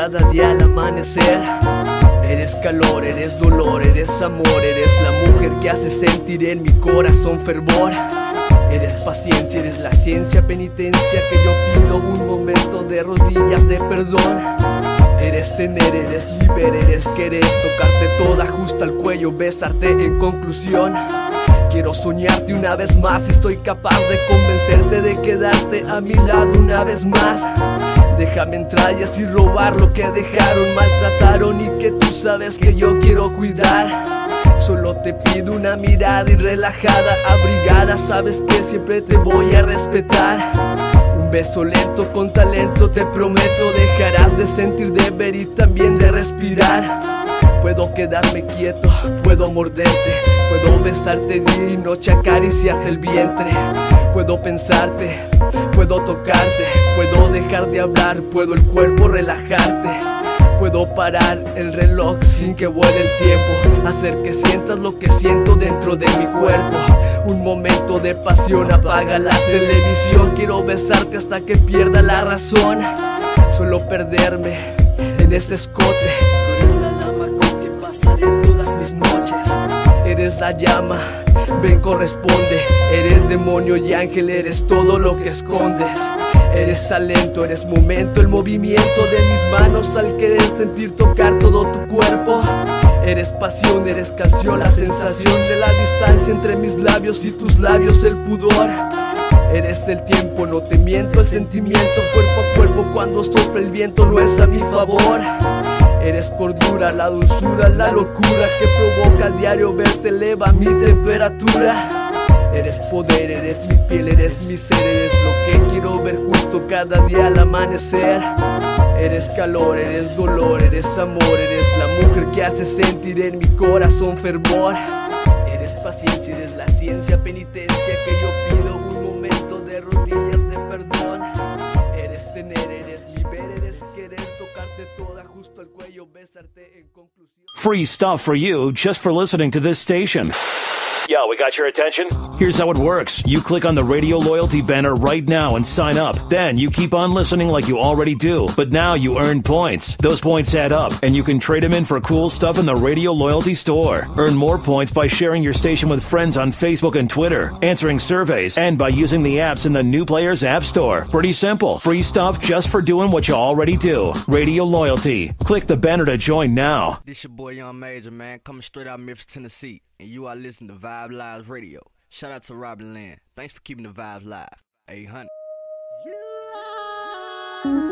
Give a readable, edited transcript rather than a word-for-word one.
cada día al amanecer. Eres calor, eres dolor, eres amor, eres la mujer que hace sentir en mi corazón fervor. Eres paciencia, eres la ciencia, penitencia que yo pido, un momento de rodillas de perdón. Eres tener, eres ver, eres querer, tocarte toda justo al cuello, besarte en conclusión. Quiero soñarte una vez más y estoy capaz de convencerte de quedarte a mi lado una vez más. Déjame entrar y así robar lo que dejaron, maltrataron y que tú sabes que yo quiero cuidar. Solo te pido una mirada y relajada, abrigada, sabes que siempre te voy a respetar. Un beso lento con talento, te prometo, dejarás de sentir, de ver y también de respirar. Puedo quedarme quieto, puedo morderte, puedo besarte día y noche, acariciarte el vientre. Puedo pensarte, puedo tocarte, puedo dejar de hablar, puedo el cuerpo relajarte. Puedo parar el reloj sin que vuele el tiempo, hacer que sientas lo que siento dentro de mi cuerpo. Un momento de pasión, apaga la televisión, quiero besarte hasta que pierda la razón. Solo perderme en ese escote, tú eres la dama con que pasaré todas mis noches. Eres la llama, ven corresponde, eres demonio y ángel, eres todo lo que escondes. Eres talento, eres momento, el movimiento de mis manos al querer sentir tocar todo tu cuerpo. Eres pasión, eres canción, la sensación de la distancia entre mis labios y tus labios, el pudor. Eres el tiempo, no te miento, el sentimiento cuerpo a cuerpo cuando sopla el viento no es a mi favor. Eres cordura, la dulzura, la locura que provoca a diario verte eleva mi temperatura. Eres poder, eres mi piel, eres mi ser, eres lo que quiero ver justo cada día al amanecer. Eres calor, eres dolor, eres amor, eres la mujer que hace sentir en mi corazón fervor. Eres paciencia, eres la ciencia, penitencia que yo pido, un momento de rodillas de perdón. Eres tener, eres mi ver, eres querer, tocarte toda justo al cuello, besarte en conclusión. Free stuff for you just for listening to this station. Yo, we got your attention? Here's how it works. You click on the Radio Loyalty banner right now and sign up. Then you keep on listening like you already do. But now you earn points. Those points add up, and you can trade them in for cool stuff in the Radio Loyalty store. Earn more points by sharing your station with friends on Facebook and Twitter, answering surveys, and by using the apps in the New Players App Store. Pretty simple. Free stuff just for doing what you already do. Radio Loyalty. Click the banner to join now. This your boy Young Major, man, coming straight out of Memphis, Tennessee, and you are listening to Vibe Live Radio. Shout out to Robin Land. Thanks for keeping the vibes live. 800.